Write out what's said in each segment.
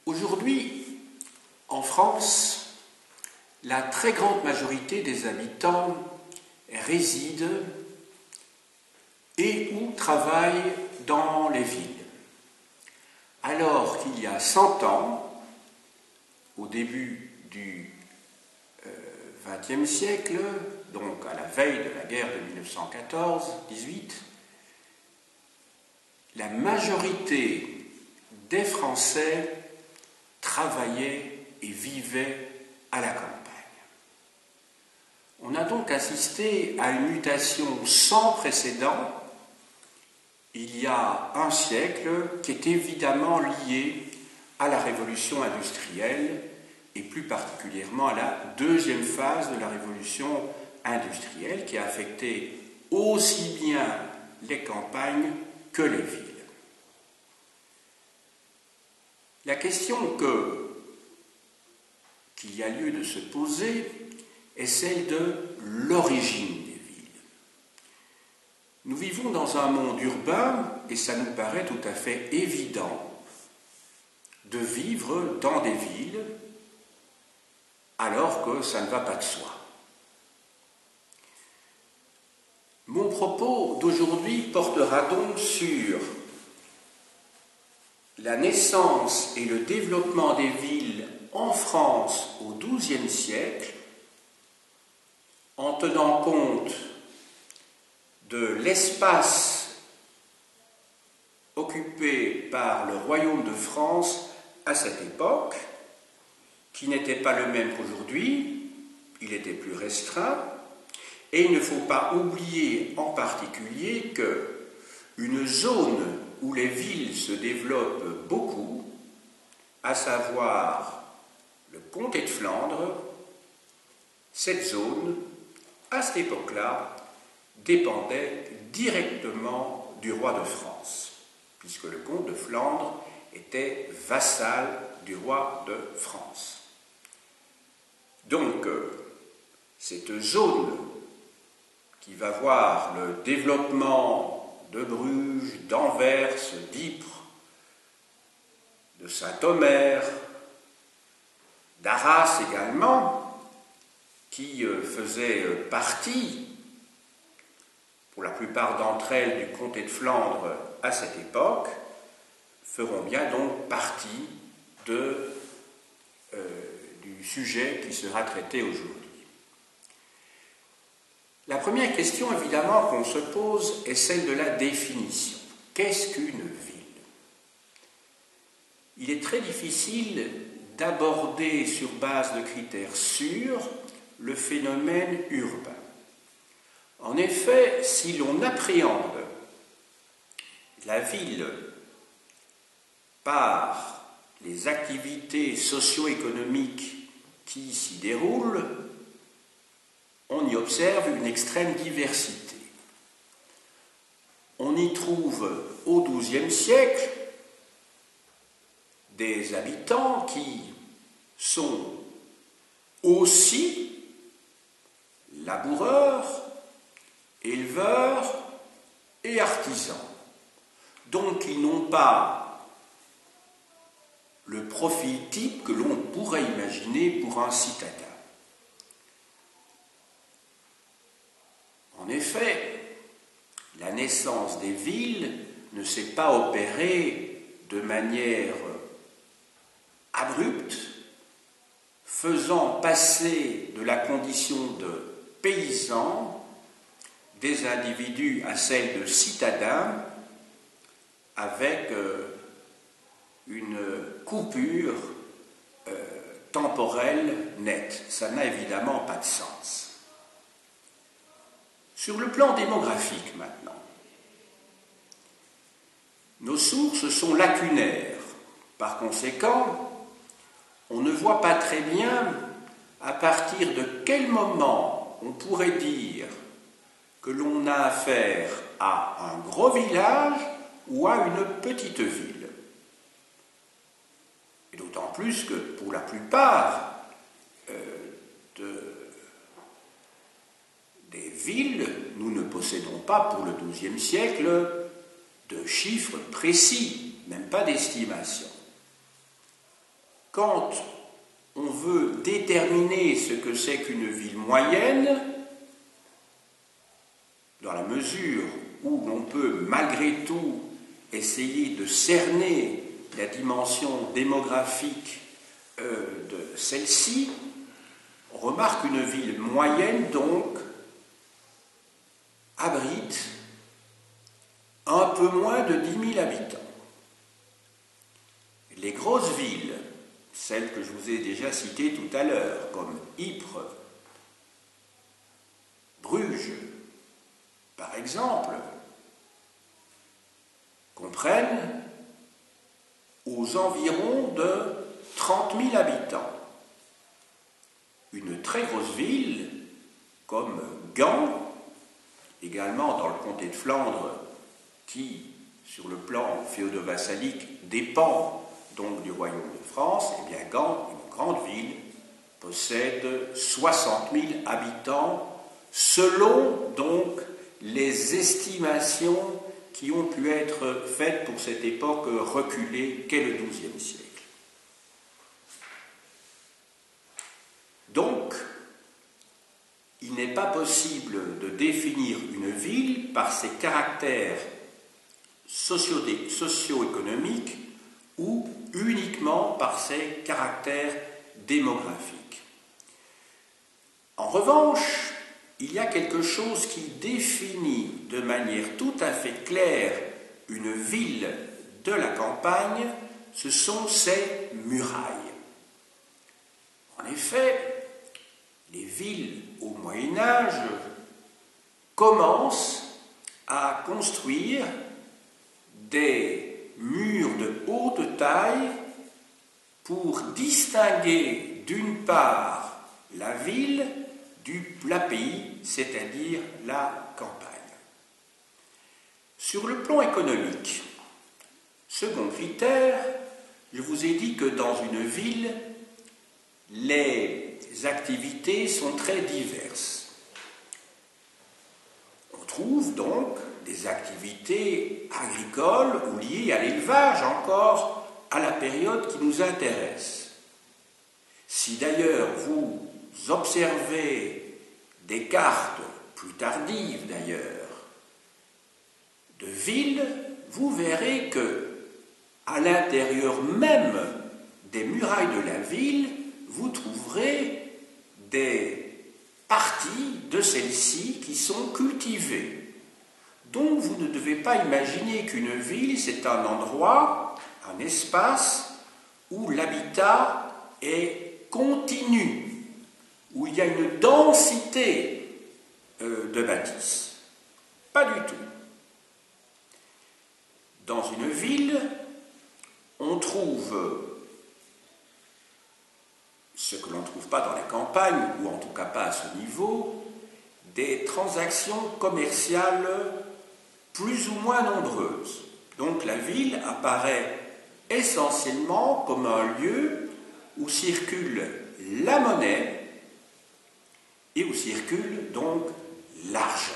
Aujourd'hui, en France, la très grande majorité des habitants résident et ou travaillent dans les villes. Alors qu'il y a 100 ans, au début du XXe siècle, donc à la veille de la guerre de 1914-18, la majorité des Français travaillaient et vivaient à la campagne. On a donc assisté à une mutation sans précédent il y a un siècle qui est évidemment liée à la révolution industrielle et plus particulièrement à la deuxième phase de la révolution industrielle qui a affecté aussi bien les campagnes que les villes. La question qu'il y a lieu de se poser est celle de l'origine des villes. Nous vivons dans un monde urbain et ça nous paraît tout à fait évident de vivre dans des villes alors que ça ne va pas de soi. Mon propos d'aujourd'hui portera donc sur la naissance et le développement des villes en France au XIIe siècle, en tenant compte de l'espace occupé par le royaume de France à cette époque, qui n'était pas le même qu'aujourd'hui, il était plus restreint, et il ne faut pas oublier en particulier qu'une zone où les villes se développent beaucoup, à savoir le comté de Flandre, cette zone, à cette époque-là, dépendait directement du roi de France, puisque le comte de Flandre était vassal du roi de France. Donc, cette zone qui va voir le développement de Bruges, d'Anvers, d'Ypres, de Saint-Omer, d'Arras également, qui faisaient partie, pour la plupart d'entre elles, du comté de Flandre à cette époque, feront bien donc partie du sujet qui sera traité aujourd'hui. La première question, évidemment, qu'on se pose est celle de la définition. Qu'est-ce qu'une ville? Il est très difficile d'aborder sur base de critères sûrs le phénomène urbain. En effet, si l'on appréhende la ville par les activités socio-économiques qui s'y déroulent, on y observe une extrême diversité. On y trouve au XIIe siècle des habitants qui sont aussi laboureurs, éleveurs et artisans. Donc ils n'ont pas le profil type que l'on pourrait imaginer pour un citadin. En effet, la naissance des villes ne s'est pas opérée de manière abrupte, faisant passer de la condition de paysans des individus à celle de citadins avec une coupure temporelle nette. Ça n'a évidemment pas de sens. Sur le plan démographique maintenant, nos sources sont lacunaires. Par conséquent, on ne voit pas très bien à partir de quel moment on pourrait dire que l'on a affaire à un gros village ou à une petite ville. Et d'autant plus que pour la plupart des villes, nous ne possédons pas pour le XIIe siècle de chiffres précis, même pas d'estimation. quand on veut déterminer ce que c'est qu'une ville moyenne, dans la mesure où l'on peut malgré tout essayer de cerner la dimension démographique de celle-ci, on remarque une ville moyenne donc abrite un peu moins de 10 000 habitants. Les grosses villes, celles que je vous ai déjà citées tout à l'heure, comme Ypres, Bruges, par exemple, comprennent aux environs de 30 000 habitants. Une très grosse ville, comme Gand, également dans le comté de Flandre, qui, sur le plan féodo-vassalique, dépend donc du royaume de France, eh bien Gand, une grande ville, possède 60 000 habitants, selon donc les estimations qui ont pu être faites pour cette époque reculée qu'est le XIIe siècle. Donc, il n'est pas possible de définir une ville par ses caractères socio-économiques ou uniquement par ses caractères démographiques. En revanche, il y a quelque chose qui définit de manière tout à fait claire une ville de la campagne, ce sont ses murailles. En effet, les villes au Moyen Âge commencent à construire des murs de haute taille pour distinguer d'une part la ville du plat pays, c'est-à-dire la campagne. Sur le plan économique, second critère, je vous ai dit que dans une ville, les activités sont très diverses. On trouve donc des activités agricoles ou liées à l'élevage encore à la période qui nous intéresse. Si d'ailleurs vous observez des cartes plus tardives d'ailleurs de villes, vous verrez que à l'intérieur même des murailles de la ville, vous trouverez des parties de celles-ci qui sont cultivées. Donc vous ne devez pas imaginer qu'une ville, c'est un endroit, un espace où l'habitat est continu, où il y a une densité de bâtisses. Pas du tout. Dans une ville, on trouve ce que l'on ne trouve pas dans la campagne, ou en tout cas pas à ce niveau, des transactions commerciales plus ou moins nombreuses. Donc la ville apparaît essentiellement comme un lieu où circule la monnaie et où circule donc l'argent.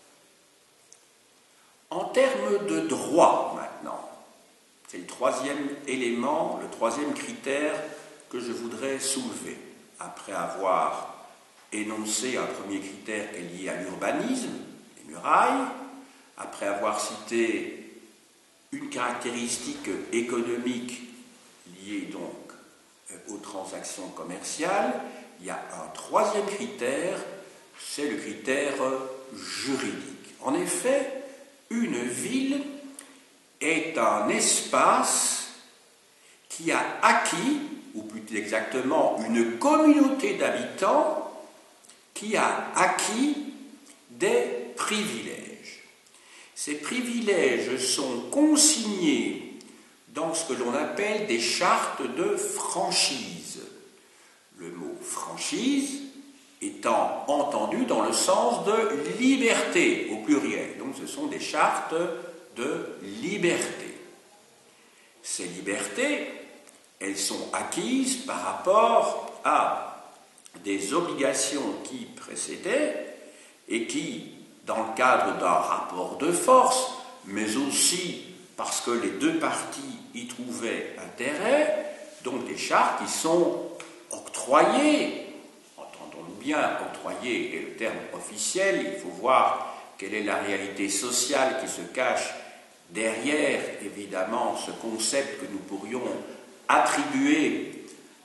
En termes de droit maintenant, c'est le troisième élément, le troisième critère que je voudrais soulever, après avoir énoncé un premier critère qui est lié à l'urbanisme, les murailles, après avoir cité une caractéristique économique liée donc aux transactions commerciales, il y a un troisième critère, c'est le critère juridique. En effet, une ville est un espace qui a acquis, ou plus exactement une communauté d'habitants qui a acquis des privilèges. Ces privilèges sont consignés dans ce que l'on appelle des chartes de franchise. Le mot franchise étant entendu dans le sens de liberté au pluriel. Donc ce sont des chartes de liberté. Ces libertés, elles sont acquises par rapport à des obligations qui précédaient et qui, dans le cadre d'un rapport de force, mais aussi parce que les deux parties y trouvaient intérêt, donc des des chartes qui sont octroyées, entendons-nous bien, octroyées est le terme officiel, il faut voir quelle est la réalité sociale qui se cache derrière, évidemment, ce concept que nous pourrions attribuer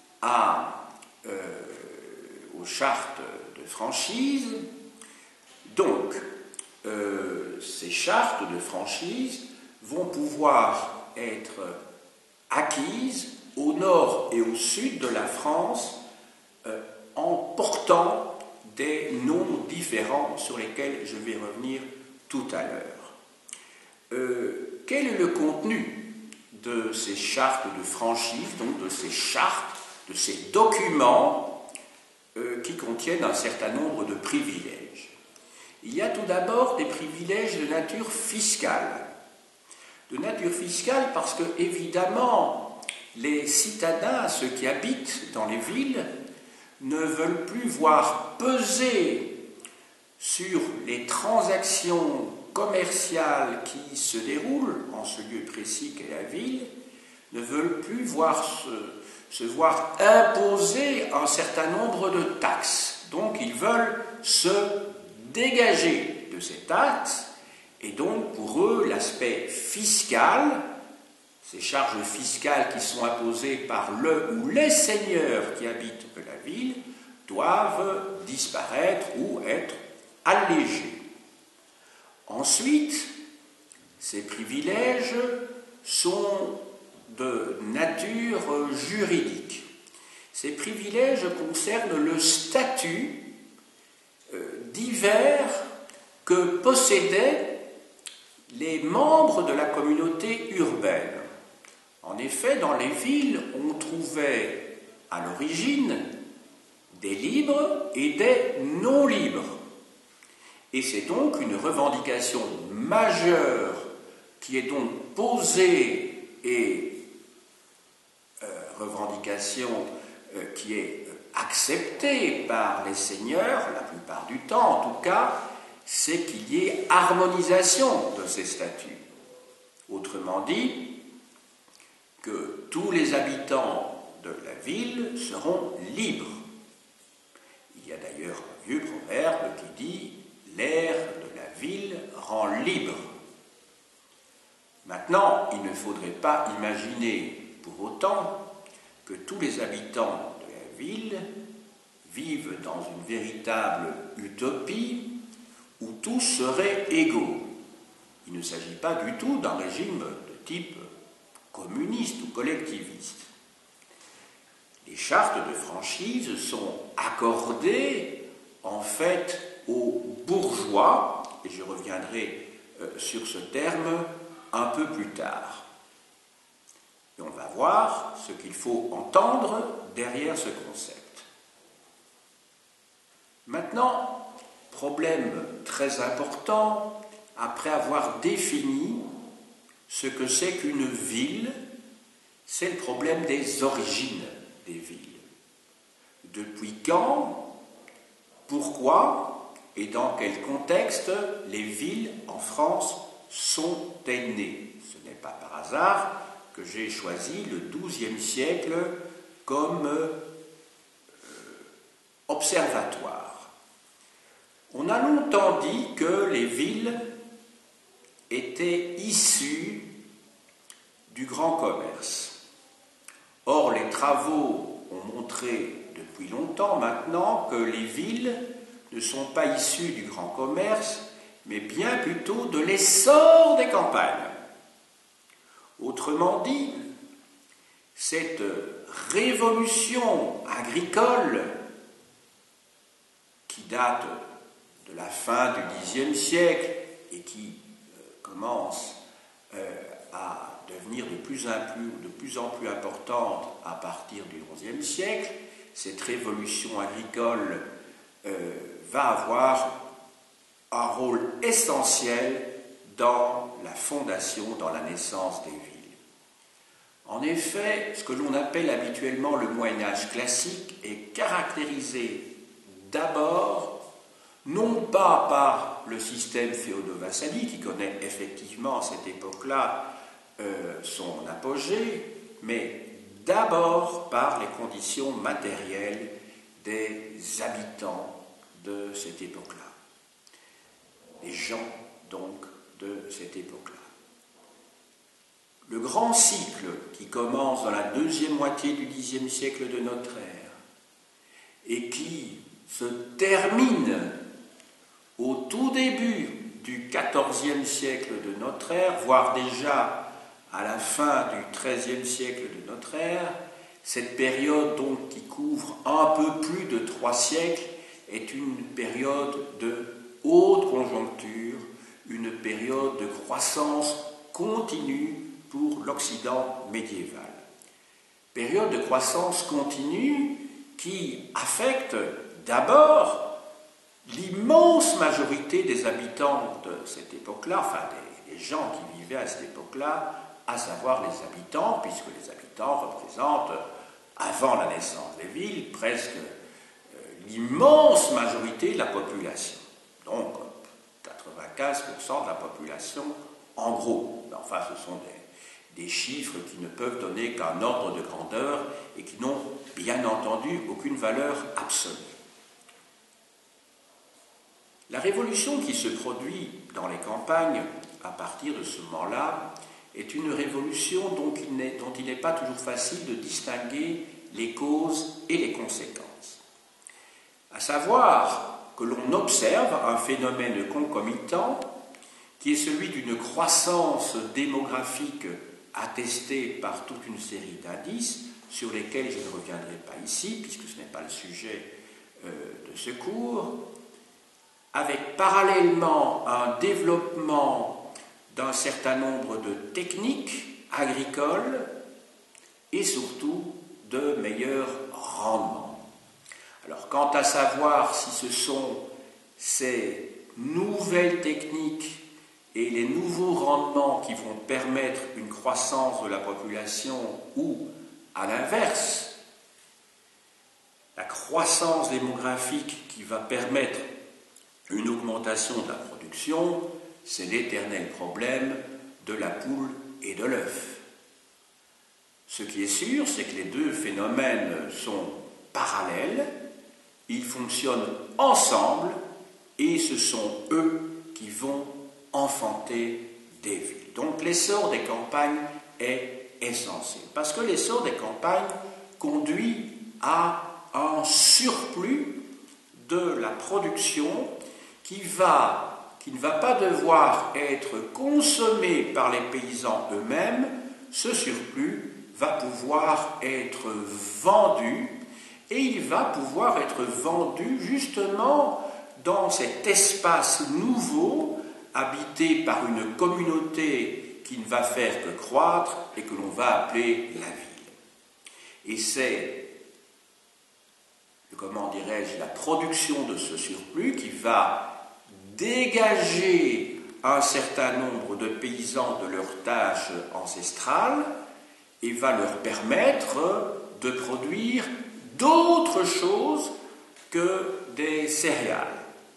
aux chartes de franchise. Donc, ces chartes de franchise vont pouvoir être acquises au nord et au sud de la France en portant des noms différents sur lesquels je vais revenir tout à l'heure. Quel est le contenu de ces chartes de franchise, donc de ces chartes, de ces documents qui contiennent un certain nombre de privilèges? Il y a tout d'abord des privilèges de nature fiscale. De nature fiscale parce que, évidemment, les citadins, ceux qui habitent dans les villes, ne veulent plus voir peser sur les transactions commerciales qui se déroulent en ce lieu précis qu'est la ville, ne veulent plus se voir imposer un certain nombre de taxes. Donc ils veulent se dégager de ces taxes, et donc pour eux l'aspect fiscal, ces charges fiscales qui sont imposées par le ou les seigneurs qui habitent la ville, doivent disparaître ou être allégés. Ensuite, ces privilèges sont de nature juridique. Ces privilèges concernent le statut divers que possédaient les membres de la communauté urbaine. En effet, dans les villes, on trouvait à l'origine des libres et des non-libres. Et c'est donc une revendication majeure qui est donc posée et revendication qui est acceptée par les seigneurs, la plupart du temps en tout cas, c'est qu'il y ait harmonisation de ces statuts. Autrement dit, que tous les habitants de la ville seront libres. Il y a d'ailleurs un vieux proverbe qui dit « l'air de la ville rend libre ». Maintenant, il ne faudrait pas imaginer pour autant que tous les habitants de la ville vivent dans une véritable utopie où tous seraient égaux. Il ne s'agit pas du tout d'un régime de type communiste ou collectiviste. Les chartes de franchise sont accordées en fait aux bourgeois, et je reviendrai sur ce terme un peu plus tard. Et on va voir ce qu'il faut entendre derrière ce concept. Maintenant, problème très important, après avoir défini ce que c'est qu'une ville, c'est le problème des origines des villes. Depuis quand, pourquoi et dans quel contexte les villes en France sont-elles nées? Ce n'est pas par hasard que j'ai choisi le XIIe siècle comme observatoire. On a longtemps dit que les villes étaient issues du grand commerce. Or, les travaux ont montré depuis longtemps maintenant que les villes ne sont pas issues du grand commerce, mais bien plutôt de l'essor des campagnes. Autrement dit, cette révolution agricole qui date de la fin du Xe siècle et qui commence à devenir de plus en plus importante à partir du XIe siècle, cette révolution agricole va avoir un rôle essentiel dans la fondation, dans la naissance des villes. En effet, ce que l'on appelle habituellement le Moyen-Âge classique est caractérisé d'abord, non pas par le système féodo-vassalique, qui connaît effectivement à cette époque-là son apogée, mais d'abord par les conditions matérielles des habitants de cette époque-là, des gens donc de cette époque-là. Le grand cycle qui commence dans la deuxième moitié du Xe siècle de notre ère et qui se termine au tout début du XIVe siècle de notre ère, voire déjà à la fin du XIIIe siècle de notre ère, cette période donc qui couvre un peu plus de 3 siècles est une période de haute conjoncture, une période de croissance continue pour l'Occident médiéval. Période de croissance continue qui affecte d'abord l'immense majorité des habitants de cette époque-là, enfin des gens qui vivaient à cette époque-là, à savoir les habitants, puisque les habitants représentent, avant la naissance des villes, presque l'immense majorité de la population. Donc 95% de la population en gros. Mais enfin, ce sont des chiffres qui ne peuvent donner qu'un ordre de grandeur et qui n'ont bien entendu aucune valeur absolue. La révolution qui se produit dans les campagnes à partir de ce moment-là est une révolution dont il n'est pas toujours facile de distinguer les causes et les conséquences. À savoir que l'on observe un phénomène concomitant qui est celui d'une croissance démographique attestée par toute une série d'indices sur lesquels je ne reviendrai pas ici, puisque ce n'est pas le sujet de ce cours, avec parallèlement un développement d'un certain nombre de techniques agricoles et surtout de meilleurs rendements. Alors, quant à savoir si ce sont ces nouvelles techniques et les nouveaux rendements qui vont permettre une croissance de la population ou, à l'inverse, la croissance démographique qui va permettre une augmentation de la production, c'est l'éternel problème de la poule et de l'œuf. Ce qui est sûr, c'est que les deux phénomènes sont parallèles, ils fonctionnent ensemble et ce sont eux qui vont enfanter des villes. Donc l'essor des campagnes est essentiel, parce que l'essor des campagnes conduit à un surplus de la production qui ne va pas devoir être consommé par les paysans eux-mêmes. Ce surplus va pouvoir être vendu, et il va pouvoir être vendu justement dans cet espace nouveau, habité par une communauté qui ne va faire que croître et que l'on va appeler la ville. Et c'est, comment dirais-je, la production de ce surplus qui va dégager un certain nombre de paysans de leurs tâches ancestrales et va leur permettre de produire d'autres choses que des céréales.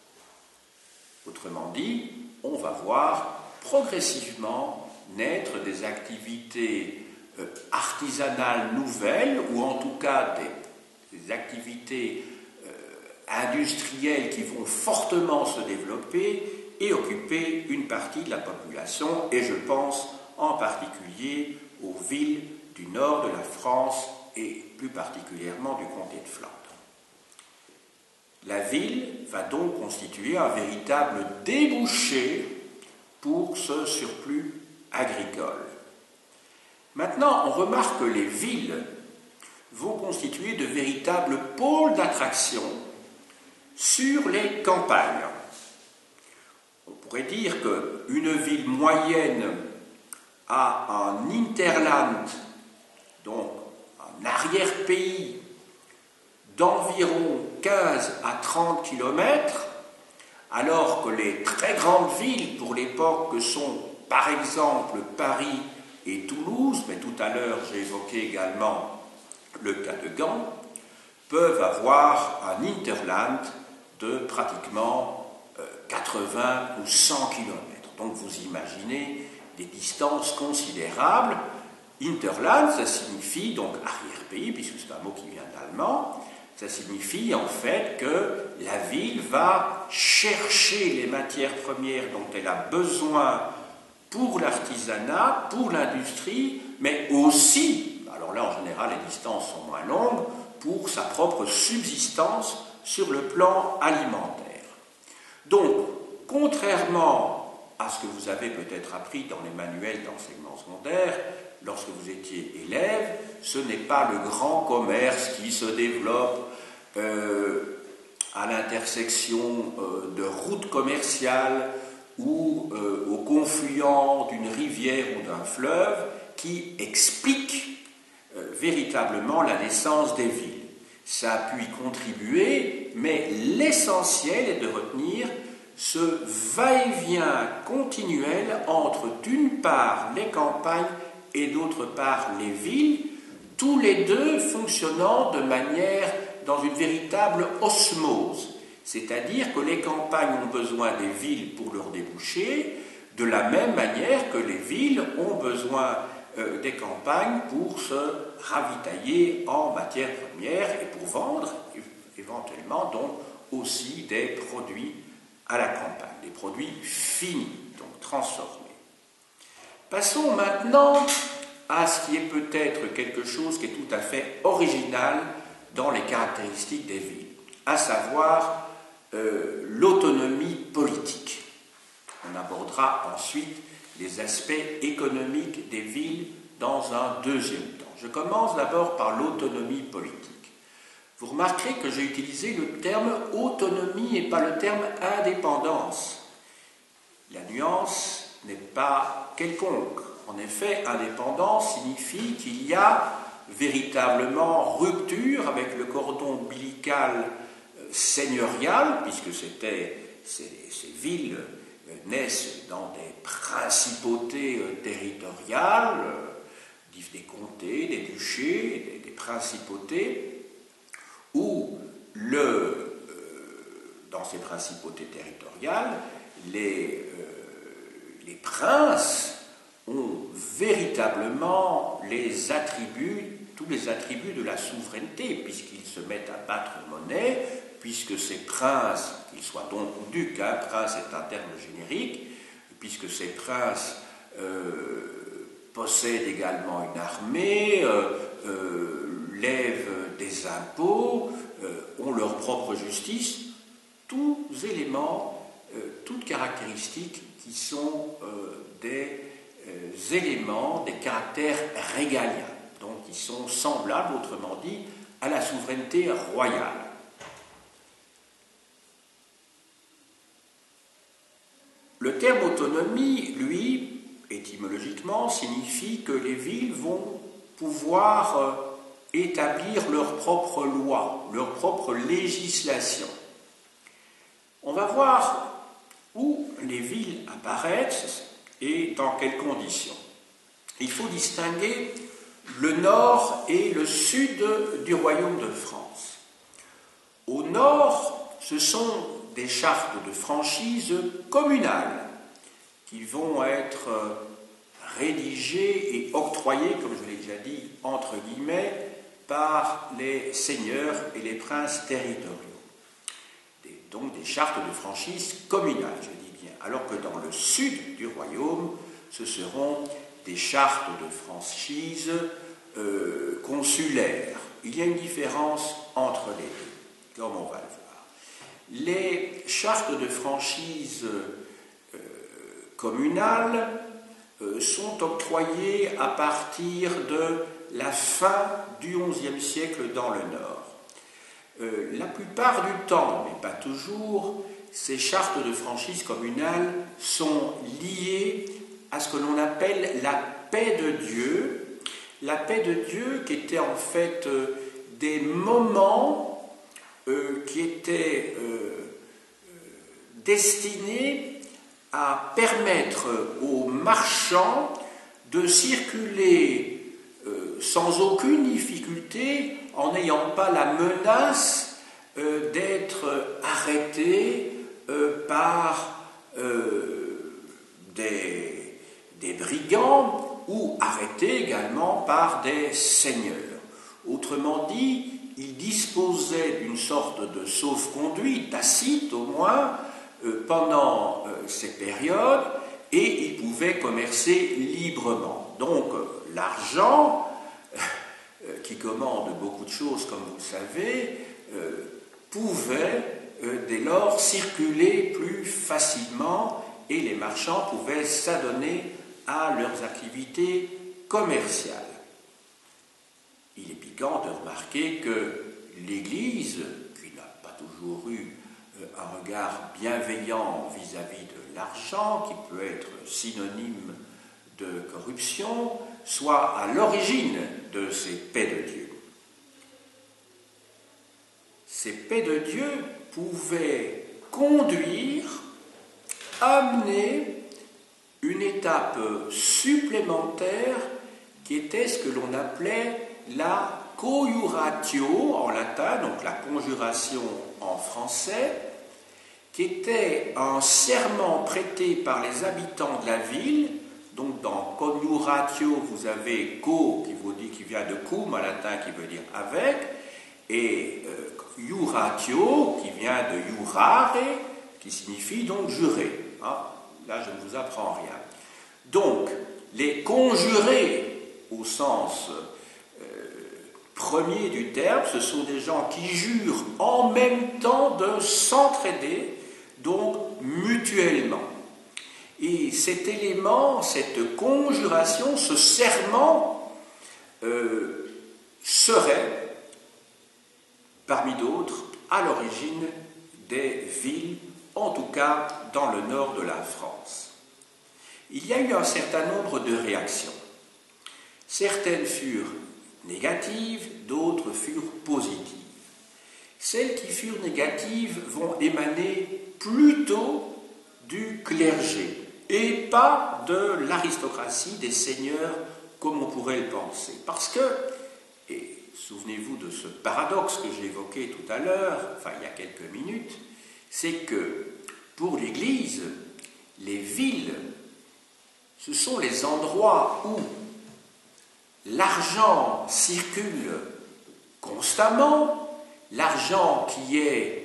Autrement dit, on va voir progressivement naître des activités artisanales nouvelles, ou en tout cas des activités industrielles qui vont fortement se développer et occuper une partie de la population, et je pense en particulier aux villes du nord de la France et plus particulièrement du comté de Flandre. La ville va donc constituer un véritable débouché pour ce surplus agricole. Maintenant, on remarque que les villes vont constituer de véritables pôles d'attraction sur les campagnes. On pourrait dire qu'une ville moyenne a un hinterland, donc un arrière-pays d'environ 15 à 30 km, alors que les très grandes villes pour l'époque que sont par exemple Paris et Toulouse, mais tout à l'heure j'ai évoqué également le cas de Gand, peuvent avoir un hinterland de pratiquement 80 ou 100 km. Donc vous imaginez des distances considérables Hinterland, ça signifie donc arrière-pays, puisque c'est un mot qui vient d'allemand. Ça signifie en fait que la ville va chercher les matières premières dont elle a besoin pour l'artisanat, pour l'industrie, mais aussi, alors là en général les distances sont moins longues, pour sa propre subsistance sur le plan alimentaire. Donc, contrairement à ce que vous avez peut-être appris dans les manuels d'enseignement secondaire, lorsque vous étiez élève, ce n'est pas le grand commerce qui se développe à l'intersection de routes commerciales ou au confluent d'une rivière ou d'un fleuve qui explique véritablement la naissance des villes. Ça a pu y contribuer, mais l'essentiel est de retenir ce va-et-vient continuel entre d'une part les campagnes et d'autre part les villes, tous les deux fonctionnant de manière dans une véritable osmose. C'est-à-dire que les campagnes ont besoin des villes pour leurs débouchés, de la même manière que les villes ont besoin des campagnes pour se ravitailler en matières premières et pour vendre éventuellement donc aussi des produits à la campagne, des produits finis, donc transformés. Passons maintenant à ce qui est peut-être quelque chose qui est tout à fait original dans les caractéristiques des villes, à savoir l'autonomie politique. On abordera ensuite les aspects économiques des villes dans un deuxième temps. Je commence d'abord par l'autonomie politique. Vous remarquerez que j'ai utilisé le terme autonomie et pas le terme indépendance. La nuance n'est pas quelconque. En effet, indépendance signifie qu'il y a véritablement rupture avec le cordon ombilical seigneurial, puisque ces villes naissent dans des principautés territoriales, des comtés, des duchés, des principautés, où dans ces principautés territoriales, les princes ont véritablement tous les attributs de la souveraineté, puisqu'ils se mettent à battre monnaie, puisque ces princes, qu'ils soient donc ducs, prince est un terme générique, puisque ces princes possèdent également une armée, lèvent des impôts, ont leur propre justice, tous éléments, toutes caractéristiques qui sont des éléments, des caractères régaliens, donc qui sont semblables, autrement dit, à la souveraineté royale. Le terme autonomie, lui, étymologiquement, signifie que les villes vont pouvoir établir leurs propres lois, leur propre législation. On va voir où les villes apparaissent et dans quelles conditions. Il faut distinguer le nord et le sud du royaume de France. Au nord, ce sont des chartes de franchise communales qui vont être rédigées et octroyées, comme je l'ai déjà dit, entre guillemets, par les seigneurs et les princes territoriaux. Donc des chartes de franchise communales, je dis bien. Alors que dans le sud du royaume, ce seront des chartes de franchise consulaires. Il y a une différence entre les deux, comme on va le voir. Les chartes de franchise communales sont octroyées à partir de la fin du XIe siècle dans le Nord. La plupart du temps, mais pas toujours, ces chartes de franchise communale sont liées à ce que l'on appelle la paix de Dieu. La paix de Dieu qui était en fait des moments qui étaient destinés à permettre aux marchands de circuler sans aucune difficulté, en n'ayant pas la menace d'être arrêtés par des brigands ou arrêtés également par des seigneurs. Autrement dit, ils disposaient d'une sorte de sauf-conduit, tacite au moins, pendant ces périodes, et ils pouvaient commercer librement. Donc l'argent, qui commande beaucoup de choses, comme vous le savez, pouvait dès lors circuler plus facilement, et les marchands pouvaient s'adonner à leurs activités commerciales. Il est piquant de remarquer que l'Église, qui n'a pas toujours eu un regard bienveillant vis-à-vis de l'argent, qui peut être synonyme de corruption, soit à l'origine de ces paix de Dieu. Ces paix de Dieu pouvaient conduire, amener une étape supplémentaire qui était ce que l'on appelait la conjuratio en latin, donc la conjuration en français, qui était un serment prêté par les habitants de la ville. Donc dans conjuratio, vous avez co qui vient de cum en latin, qui veut dire avec, et juratio qui vient de jurare, qui signifie donc jurer. Hein, là, je ne vous apprends rien. Donc, les conjurés, au sens premier du terme, ce sont des gens qui jurent en même temps de s'entraider, donc mutuellement. Et cet élément, cette conjuration, ce serment serait, parmi d'autres, à l'origine des villes, en tout cas dans le nord de la France. Il y a eu un certain nombre de réactions. Certaines furent négatives, d'autres furent positives. Celles qui furent négatives vont émaner plutôt du clergé et pas de l'aristocratie, des seigneurs, comme on pourrait le penser. Parce que, et souvenez-vous de ce paradoxe que j'ai évoqué tout à l'heure, enfin il y a quelques minutes, c'est que pour l'Église, les villes, ce sont les endroits où l'argent circule constamment, l'argent qui est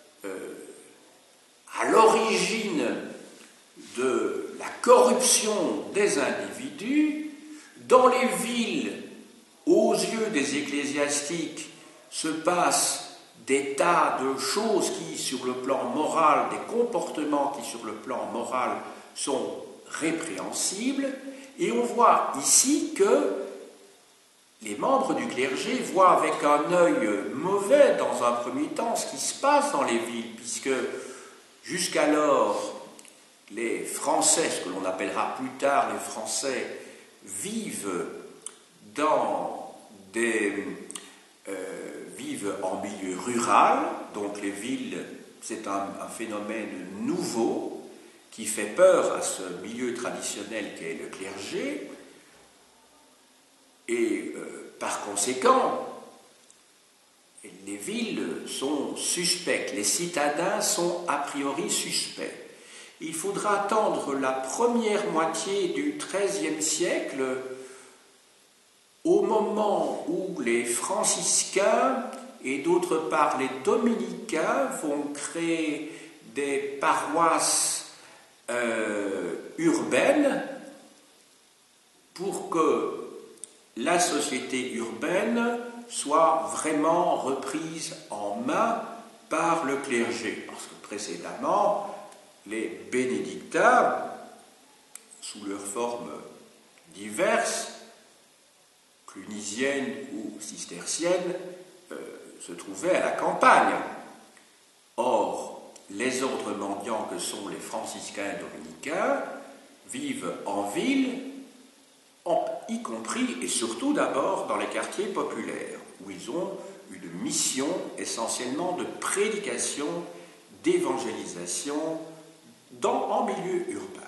à l'origine de la corruption des individus. Dans les villes, aux yeux des ecclésiastiques, se passent des tas de choses qui, sur le plan moral, des comportements qui, sur le plan moral, sont répréhensibles. Et on voit ici que les membres du clergé voient avec un œil mauvais, dans un premier temps, ce qui se passe dans les villes, puisque jusqu'alors, les Français, ce que l'on appellera plus tard les Français, vivent en milieu rural, donc les villes, c'est un phénomène nouveau qui fait peur à ce milieu traditionnel qu'est le clergé, et par conséquent, les villes sont suspectes, les citadins sont a priori suspects. Il faudra attendre la première moitié du XIIIe siècle, au moment où les franciscains et d'autre part les dominicains vont créer des paroisses urbaines pour que la société urbaine soit vraiment reprise en main par le clergé. Parce que précédemment, les bénédictins, sous leurs formes diverses, clunisiennes ou cisterciennes, se trouvaient à la campagne. Or, les ordres mendiants que sont les franciscains et dominicains vivent en ville, y compris et surtout d'abord dans les quartiers populaires, où ils ont une mission essentiellement de prédication, d'évangélisation en milieu urbain.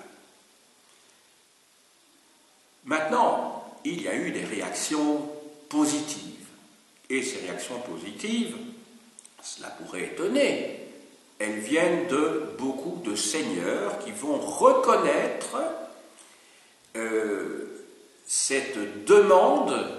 Maintenant, il y a eu des réactions positives. Et ces réactions positives, cela pourrait étonner, elles viennent de beaucoup de seigneurs qui vont reconnaître cette demande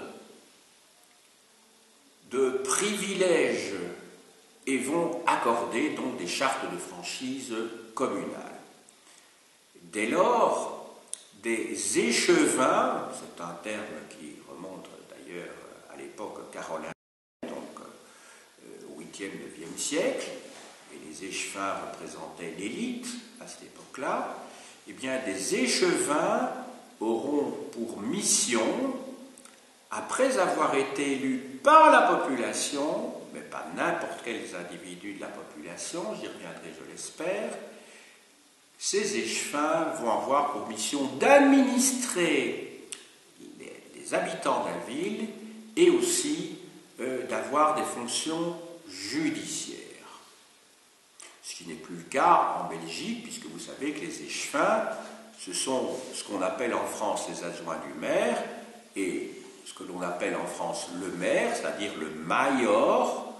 de privilèges et vont accorder donc des chartes de franchise communales. Dès lors, des échevins, c'est un terme qui remonte d'ailleurs à l'époque carolingienne, donc au 8e, 9e siècle, et les échevins représentaient l'élite à cette époque-là, eh bien des échevins auront pour mission, après avoir été élus par la population, mais pas n'importe quels individus de la population, j'y reviendrai je l'espère, ces échevins vont avoir pour mission d'administrer les habitants de la ville et aussi d'avoir des fonctions judiciaires. Ce qui n'est plus le cas en Belgique, puisque vous savez que les échevins, ce sont ce qu'on appelle en France les adjoints du maire, et ce que l'on appelle en France le maire, c'est-à-dire le mayor,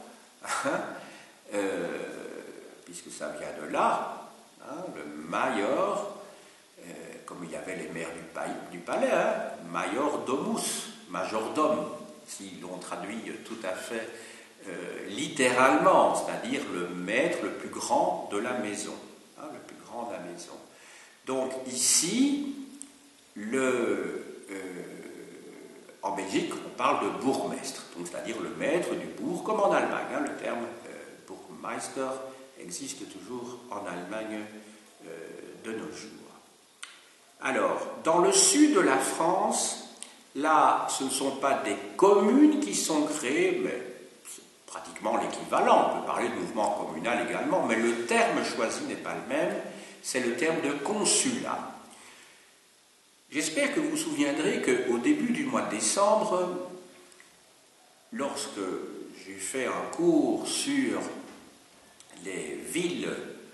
puisque ça vient de là, le mayor, comme il y avait les maires du palais, mayor domus, majordome, si l'on traduit tout à fait littéralement, c'est-à-dire le maître le plus grand de la maison, le plus grand de la maison. Donc ici, en Belgique, on parle de bourgmestre, donc c'est-à-dire le maître du bourg, comme en Allemagne, le terme bourgmeister existe toujours en Allemagne de nos jours. Alors, dans le sud de la France, là, ce ne sont pas des communes qui sont créées, mais c'est pratiquement l'équivalent. On peut parler de mouvement communal également, mais le terme choisi n'est pas le même, c'est le terme de consulat. J'espère que vous vous souviendrez qu'au début du mois de décembre, lorsque j'ai fait un cours sur les villes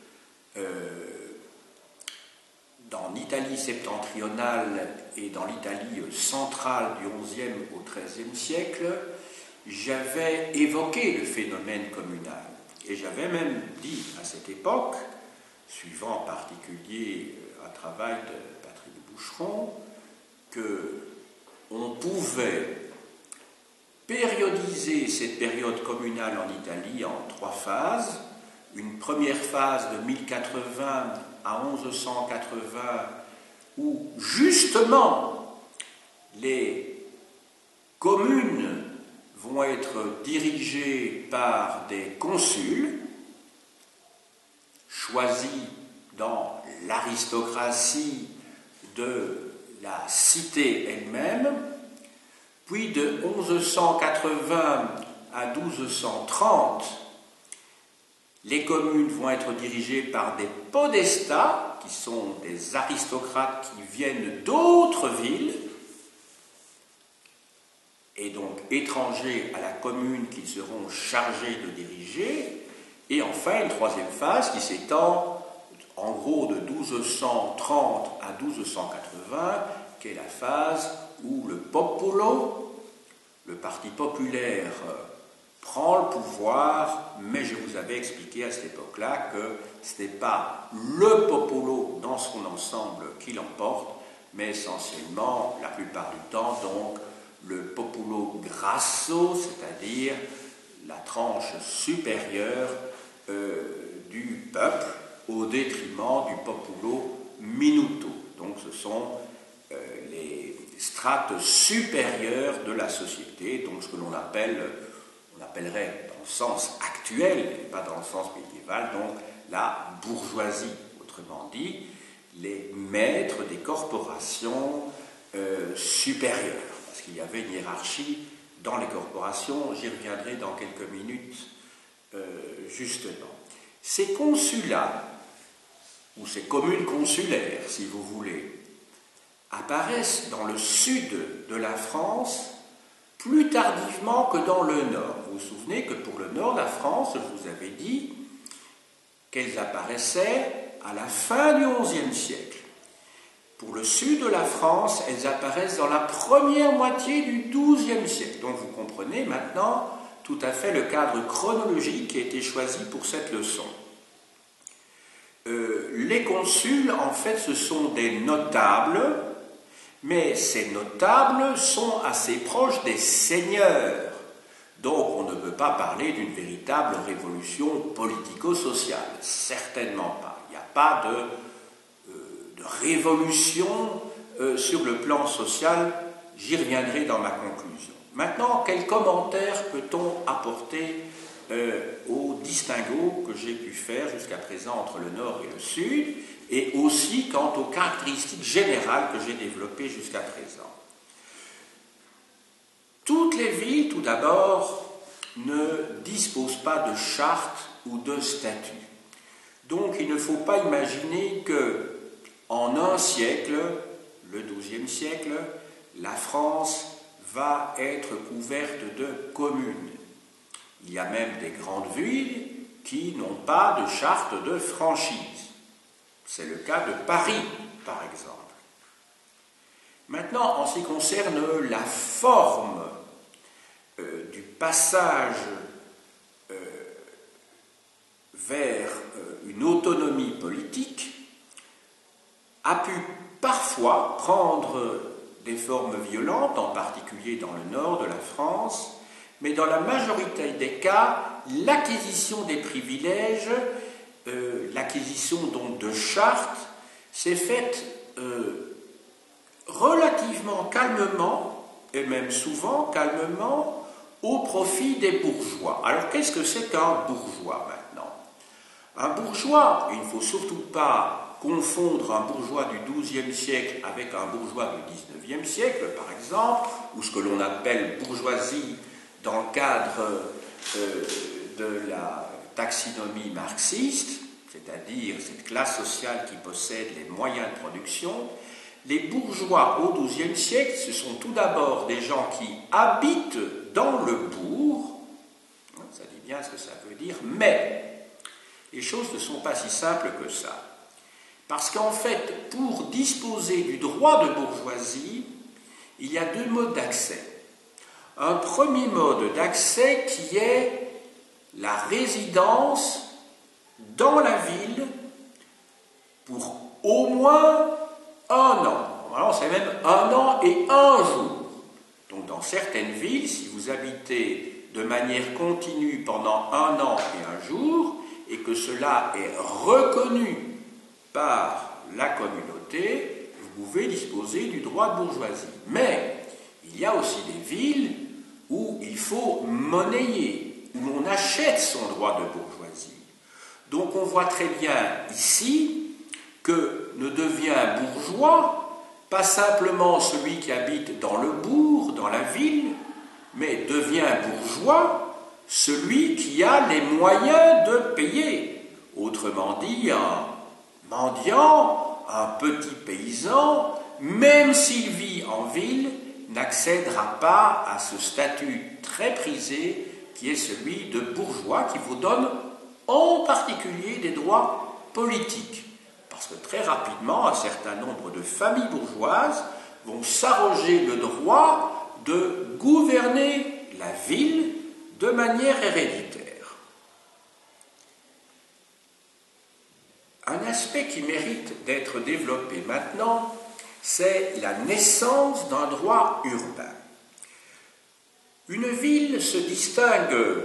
dans l'Italie septentrionale et dans l'Italie centrale du XIe au XIIIe siècle, j'avais évoqué le phénomène communal. Et j'avais même dit à cette époque, suivant en particulier un travail de Patrick Boucheron, qu'on pouvait périodiser cette période communale en Italie en 3 phases. Une première phase de 1080 à 1180, où justement les communes vont être dirigées par des consuls, choisis dans l'aristocratie de la cité elle-même, puis de 1180 à 1230, les communes vont être dirigées par des podestats, qui sont des aristocrates qui viennent d'autres villes, et donc étrangers à la commune qu'ils seront chargés de diriger, et enfin une troisième phase qui s'étend en gros de 1230 à 1280, qui est la phase où le popolo, le parti populaire, prend le pouvoir, mais je vous avais expliqué à cette époque-là que ce n'est pas le popolo dans son ensemble qui l'emporte, mais essentiellement, la plupart du temps, donc, le popolo grasso, c'est-à-dire la tranche supérieure du peuple, au détriment du popolo minuto. Donc ce sont les strates supérieures de la société, donc ce que l'on appellerait dans le sens actuel, et pas dans le sens médiéval, donc la bourgeoisie, autrement dit, les maîtres des corporations supérieures, parce qu'il y avait une hiérarchie dans les corporations, j'y reviendrai dans quelques minutes justement. Ces consulats, ou ces communes consulaires, si vous voulez, apparaissent dans le sud de la France plus tardivement que dans le nord. Vous vous souvenez que pour le nord de la France, je vous avais dit qu'elles apparaissaient à la fin du XIe siècle. Pour le sud de la France, elles apparaissent dans la première moitié du XIIe siècle. Donc vous comprenez maintenant tout à fait le cadre chronologique qui a été choisi pour cette leçon. Les consuls, en fait, ce sont des notables, Mais ces notables sont assez proches des seigneurs. Donc on ne peut pas parler d'une véritable révolution politico-sociale. Certainement pas. Il n'y a pas de révolution sur le plan social. J'y reviendrai dans ma conclusion. Maintenant, quels commentaires peut-on apporter au distinguo que j'ai pu faire jusqu'à présent entre le Nord et le Sud, et aussi quant aux caractéristiques générales que j'ai développées jusqu'à présent. Toutes les villes, tout d'abord, ne disposent pas de charte ou de statut. Donc il ne faut pas imaginer que, en un siècle, le XIIe siècle, la France va être couverte de communes. Il y a même des grandes villes qui n'ont pas de charte de franchise. C'est le cas de Paris, par exemple. Maintenant, en ce qui concerne la forme du passage vers une autonomie politique, a pu parfois prendre des formes violentes, en particulier dans le nord de la France, mais dans la majorité des cas, l'acquisition des privilèges, l'acquisition donc de chartes, s'est faite relativement calmement, et même souvent calmement, au profit des bourgeois. Alors qu'est-ce que c'est qu'un bourgeois maintenant? Un bourgeois, il ne faut surtout pas confondre un bourgeois du XIIe siècle avec un bourgeois du XIXe siècle, par exemple, ou ce que l'on appelle bourgeoisie dans le cadre de la taxinomie marxiste, c'est-à-dire cette classe sociale qui possède les moyens de production. Les bourgeois au XIIe siècle, ce sont tout d'abord des gens qui habitent dans le bourg, ça dit bien ce que ça veut dire, mais les choses ne sont pas si simples que ça. Parce qu'en fait, pour disposer du droit de bourgeoisie, il y a deux modes d'accès. Un premier mode d'accès qui est la résidence dans la ville pour au moins un an. Alors c'est même un an et un jour. Donc dans certaines villes, si vous habitez de manière continue pendant un an et un jour, et que cela est reconnu par la communauté, vous pouvez disposer du droit de bourgeoisie. Mais il y a aussi des villes où il faut monnayer, où on achète son droit de bourgeoisie. Donc on voit très bien ici que ne devient bourgeois pas simplement celui qui habite dans le bourg, dans la ville, mais devient bourgeois celui qui a les moyens de payer. Autrement dit, un mendiant, un petit paysan, même s'il vit en ville, n'accédera pas à ce statut très prisé qui est celui de bourgeois, qui vous donne en particulier des droits politiques. Parce que très rapidement, un certain nombre de familles bourgeoises vont s'arroger le droit de gouverner la ville de manière héréditaire. Un aspect qui mérite d'être développé maintenant, c'est la naissance d'un droit urbain. Une ville se distingue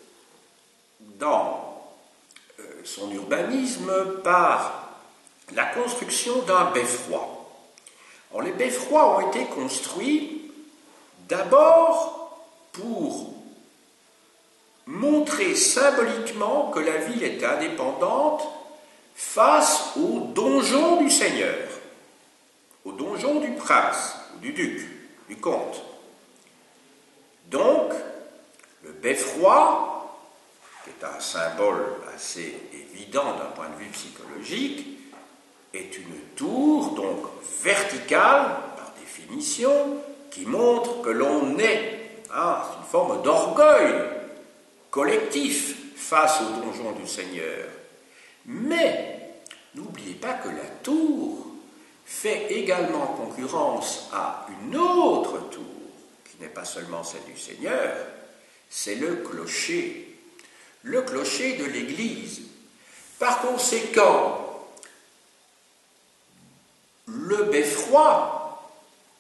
dans son urbanisme par la construction d'un beffroi. Alors, les beffrois ont été construits d'abord pour montrer symboliquement que la ville était indépendante face au donjon du seigneur, au donjon du prince, ou du duc, du comte. Donc, le beffroi, qui est un symbole assez évident d'un point de vue psychologique, est une tour, donc verticale, par définition, qui montre que l'on est, c'est une forme d'orgueil collectif face au donjon du Seigneur. Mais n'oubliez pas que la tour fait également concurrence à une autre tour, qui n'est pas seulement celle du Seigneur, c'est le clocher de l'église. Par conséquent, le beffroi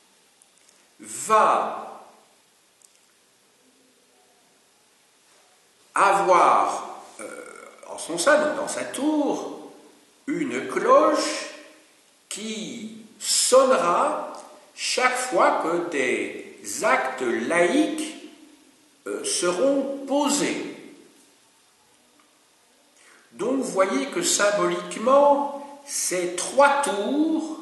va avoir en son sein, donc dans sa tour, une cloche qui sonnera chaque fois que des actes laïques seront posés. Donc vous voyez que symboliquement, ces trois tours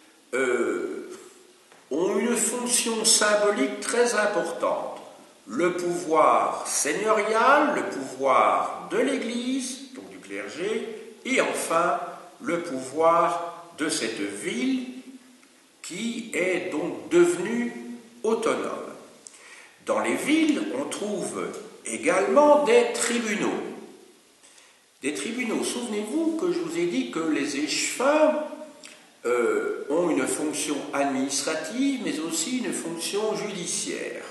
ont une fonction symbolique très importante. Le pouvoir seigneurial, le pouvoir de l'Église, donc du clergé, et enfin le pouvoir de cette ville qui est donc devenue autonome. Dans les villes, on trouve également des tribunaux. Des tribunaux, souvenez-vous que je vous ai dit que les échevins ont une fonction administrative, mais aussi une fonction judiciaire.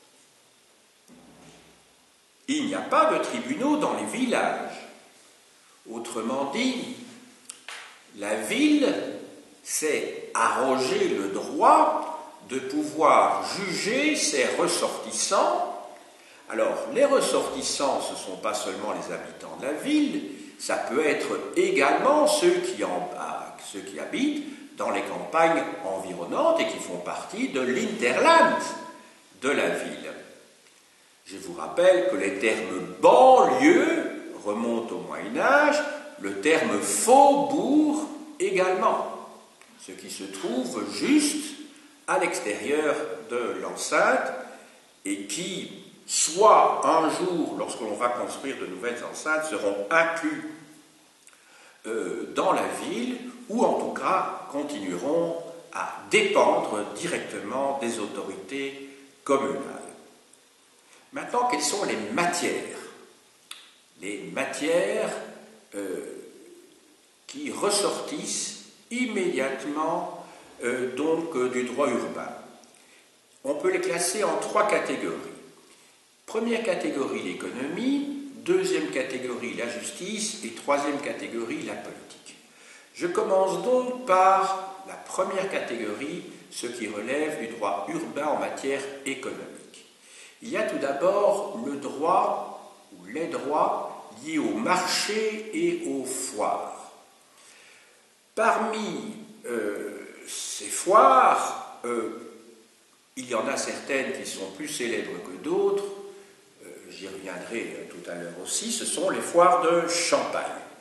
Il n'y a pas de tribunaux dans les villages. Autrement dit, la ville s'est arrogé le droit de pouvoir juger ses ressortissants. Alors, les ressortissants, ce ne sont pas seulement les habitants de la ville, ça peut être également ceux qui habitent dans les campagnes environnantes et qui font partie de l'interland de la ville. Je vous rappelle que les termes banlieue remontent au Moyen-Âge, le terme faubourg également, ce qui se trouve juste à l'extérieur de l'enceinte et qui, soit un jour, lorsque l'on va construire de nouvelles enceintes, seront inclus dans la ville ou en tout cas continueront à dépendre directement des autorités communales. Maintenant, quelles sont les matières? Les matières qui ressortissent immédiatement du droit urbain. On peut les classer en trois catégories. Première catégorie, l'économie. Deuxième catégorie, la justice. Et troisième catégorie, la politique. Je commence donc par la première catégorie, ce qui relève du droit urbain en matière économique. Il y a tout d'abord le droit, ou les droits, liés au marché et aux foires. Parmi ces foires, il y en a certaines qui sont plus célèbres que d'autres, j'y reviendrai tout à l'heure aussi, ce sont les foires de Champagne.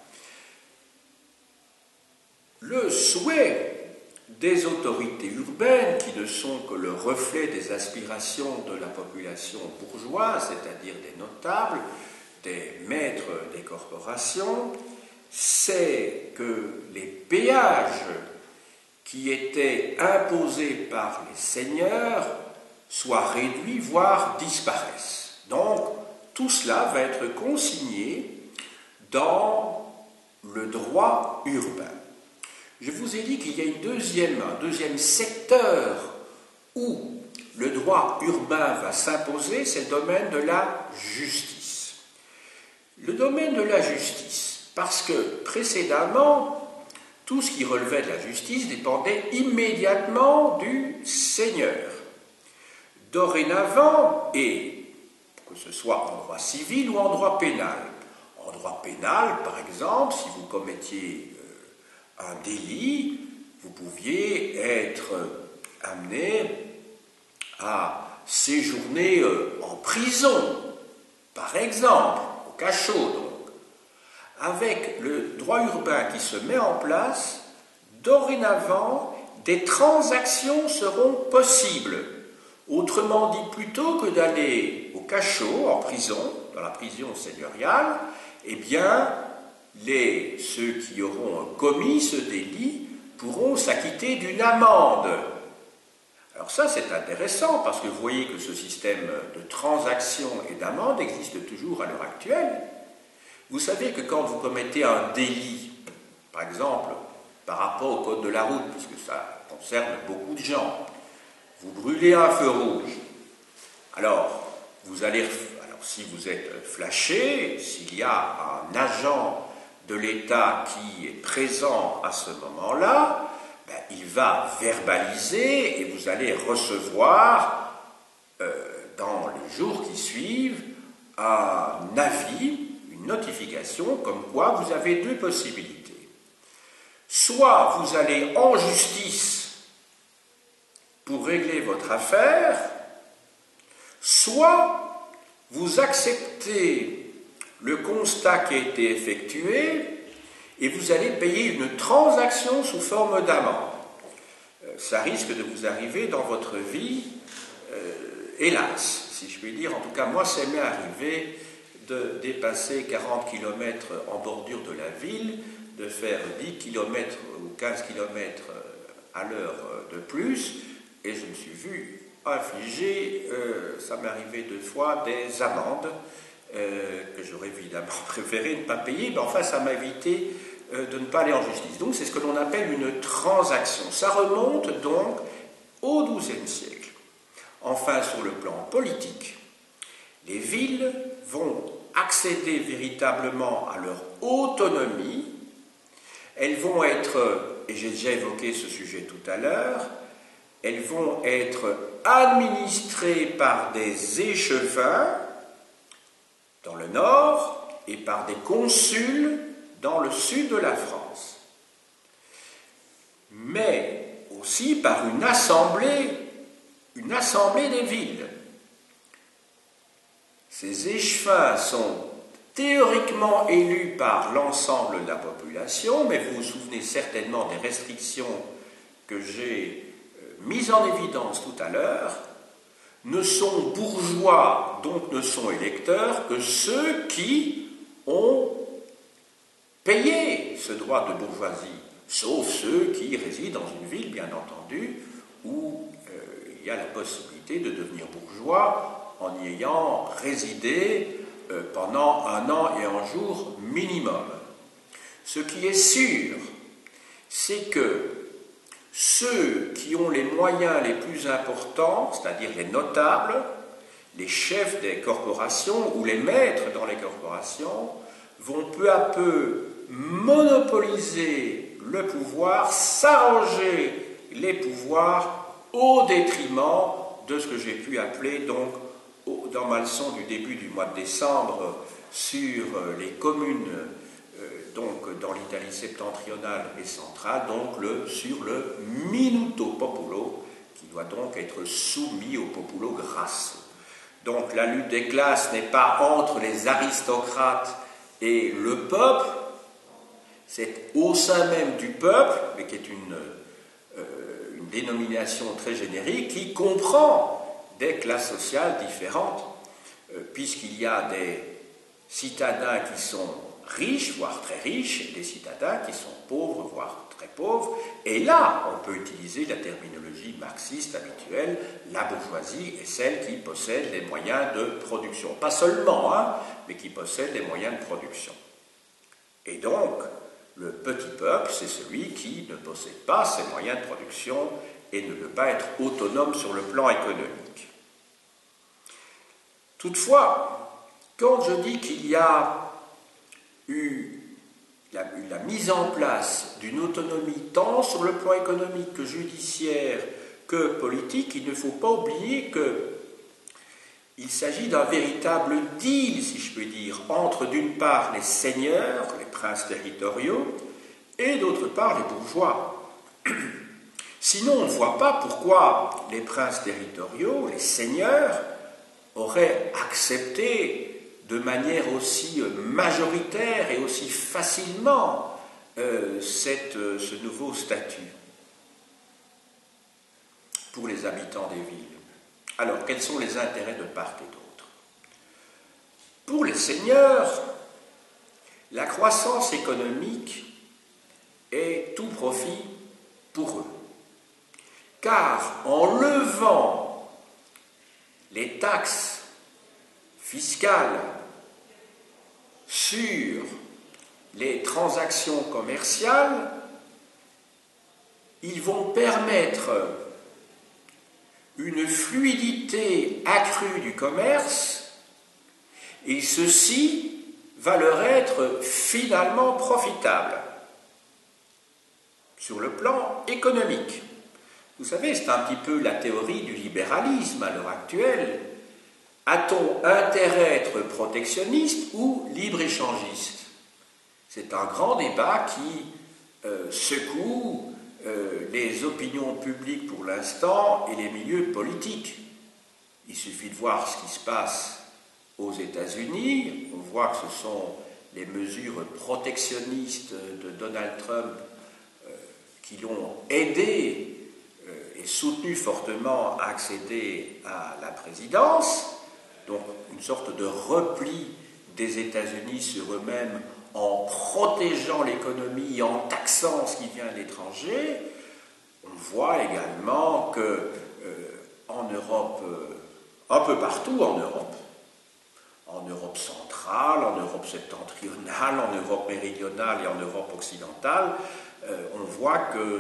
Le souhait des autorités urbaines, qui ne sont que le reflet des aspirations de la population bourgeoise, c'est-à-dire des notables, des maîtres des corporations, c'est que les péages qui étaient imposés par les seigneurs soient réduits, voire disparaissent. Donc, tout cela va être consigné dans le droit urbain. Je vous ai dit qu'il y a un deuxième secteur où le droit urbain va s'imposer, c'est le domaine de la justice. Le domaine de la justice, parce que précédemment, tout ce qui relevait de la justice dépendait immédiatement du seigneur. Dorénavant, et que ce soit en droit civil ou en droit pénal. En droit pénal, par exemple, si vous commettiez un délit, vous pouviez être amené à séjourner en prison, par exemple, au cachot donc. Avec le droit urbain qui se met en place, dorénavant, des transactions seront possibles. Autrement dit, plutôt que d'aller au cachot, en prison, dans la prison seigneuriale, eh bien, ceux qui auront commis ce délit pourront s'acquitter d'une amende. Alors ça, c'est intéressant, parce que vous voyez que ce système de transaction et d'amende existe toujours à l'heure actuelle. Vous savez que quand vous commettez un délit, par exemple, par rapport au code de la route, puisque ça concerne beaucoup de gens, vous brûlez un feu rouge. Alors, si vous êtes flashé, s'il y a un agent de l'État qui est présent à ce moment-là, il va verbaliser et vous allez recevoir dans les jours qui suivent un avis, une notification comme quoi vous avez deux possibilités. Soit vous allez en justice pour régler votre affaire, soit vous acceptez le constat qui a été effectué et vous allez payer une transaction sous forme d'amende. Ça risque de vous arriver dans votre vie, hélas, si je puis dire. En tout cas, moi, ça m'est arrivé de dépasser 40 km en bordure de la ville, de faire 10 km ou 15 km à l'heure de plus, et je me suis vu infliger, ça m'est arrivé 2 fois, des amendes que j'aurais évidemment préféré ne pas payer, mais enfin ça m'a évité de ne pas aller en justice. Donc c'est ce que l'on appelle une transaction. Ça remonte donc au XIIe siècle. Enfin, sur le plan politique, les villes vont accéder véritablement à leur autonomie. Elles vont être, et j'ai déjà évoqué ce sujet tout à l'heure, elles vont être administrées par des échevins dans le nord et par des consuls dans le sud de la France. Mais aussi par une assemblée des villes. Ces échevins sont théoriquement élus par l'ensemble de la population, mais vous vous souvenez certainement des restrictions que j'ai mises en évidence tout à l'heure, ne sont bourgeois, donc ne sont électeurs, que ceux qui ont payé ce droit de bourgeoisie, sauf ceux qui résident dans une ville, bien entendu, où il y a la possibilité de devenir bourgeois en y ayant résidé pendant 1 an et 1 jour minimum. Ce qui est sûr, c'est que ceux qui ont les moyens les plus importants, c'est-à-dire les notables, les chefs des corporations ou les maîtres dans les corporations, vont peu à peu monopoliser le pouvoir, s'arranger les pouvoirs au détriment de ce que j'ai pu appeler donc dans ma leçon du début du mois de décembre sur les communes donc dans l'Italie septentrionale et centrale, donc sur le minuto populo, qui doit donc être soumis au populo grasso. Donc la lutte des classes n'est pas entre les aristocrates et le peuple, c'est au sein même du peuple, mais qui est une dénomination très générique, qui comprend des classes sociales différentes, puisqu'il y a des citadins qui sont riches, voire très riches, et des citadins qui sont pauvres, voire très pauvres. Et là, on peut utiliser la terminologie marxiste habituelle, la bourgeoisie est celle qui possède les moyens de production. Pas seulement, mais qui possède les moyens de production. Et donc, le petit peuple, c'est celui qui ne possède pas ces moyens de production et ne peut pas être autonome sur le plan économique. Toutefois, quand je dis qu'il y a eu la mise en place d'une autonomie tant sur le plan économique que judiciaire que politique, il ne faut pas oublier qu'il s'agit d'un véritable deal, si je puis dire, entre d'une part les seigneurs, les princes territoriaux, et d'autre part les bourgeois. Sinon, on ne voit pas pourquoi les princes territoriaux, les seigneurs, auraient accepté de manière aussi majoritaire et aussi facilement ce nouveau statut pour les habitants des villes. Alors, quels sont les intérêts de part et d'autre? Pour les seigneurs, la croissance économique est tout profit pour eux. Car en levant les taxes fiscales sur les transactions commerciales, ils vont permettre une fluidité accrue du commerce et ceci va leur être finalement profitable. sur le plan économique. Vous savez, c'est un petit peu la théorie du libéralisme à l'heure actuelle. A-t-on intérêt à être protectionniste ou libre-échangiste? C'est un grand débat qui secoue les opinions publiques pour l'instant et les milieux politiques. Il suffit de voir ce qui se passe aux États-Unis. On voit que ce sont les mesures protectionnistes de Donald Trump qui l'ont aidé et soutenu fortement à accéder à la présidence. Donc une sorte de repli des États-Unis sur eux-mêmes en protégeant l'économie, en taxant ce qui vient de l'étranger. On voit également que en Europe, un peu partout en Europe centrale, en Europe septentrionale, en Europe méridionale et en Europe occidentale, on voit que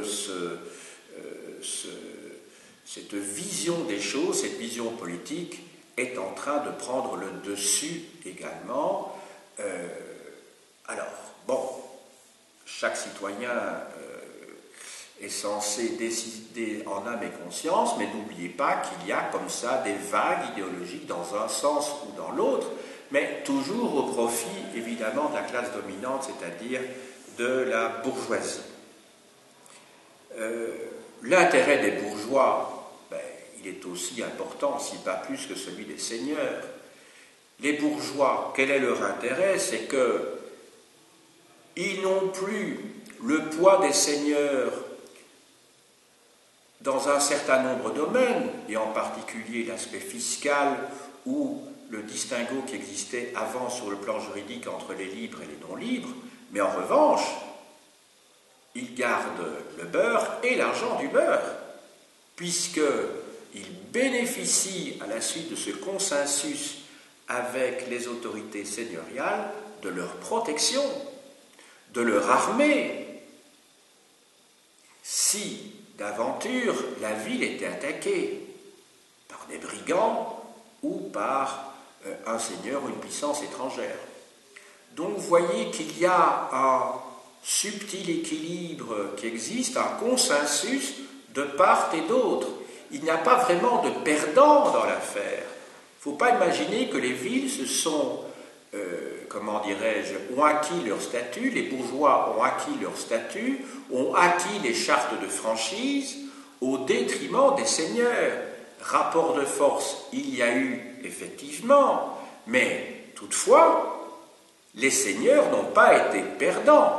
cette vision des choses, cette vision politique, est en train de prendre le dessus également. Alors, bon, chaque citoyen est censé décider en âme et conscience, mais n'oubliez pas qu'il y a comme ça des vagues idéologiques dans un sens ou dans l'autre, mais toujours au profit évidemment de la classe dominante, c'est-à-dire de la bourgeoisie. L'intérêt des bourgeois, il est aussi important, si pas plus que celui des seigneurs. Les bourgeois, quel est leur intérêt? C'est qu'ils n'ont plus le poids des seigneurs dans un certain nombre de domaines, et en particulier l'aspect fiscal ou le distinguo qui existait avant sur le plan juridique entre les libres et les non-libres, mais en revanche, ils gardent le beurre et l'argent du beurre, puisqu'ils bénéficient à la suite de ce consensus avec les autorités seigneuriales de leur protection, de leur armée. Si d'aventure la ville était attaquée par des brigands ou par un seigneur ou une puissance étrangère. Donc vous voyez qu'il y a un subtil équilibre qui existe, un consensus de part et d'autre. Il n'y a pas vraiment de perdants dans l'affaire. Il ne faut pas imaginer que les villes se sont, ont acquis leur statut, les bourgeois ont acquis leur statut, ont acquis les chartes de franchise au détriment des seigneurs. Rapport de force, il y a eu effectivement, mais toutefois, les seigneurs n'ont pas été perdants.